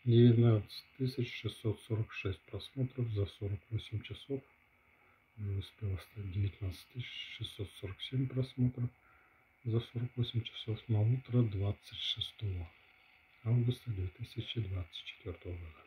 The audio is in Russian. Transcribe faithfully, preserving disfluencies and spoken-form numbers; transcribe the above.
девятнадцать тысяч шестьсот сорок шесть просмотров за сорок восемь часов. Не успел оставить девятнадцать тысяч шестьсот сорок семь просмотров за сорок восемь часов на утро двадцать шестого августа две тысячи двадцать четвёртого года.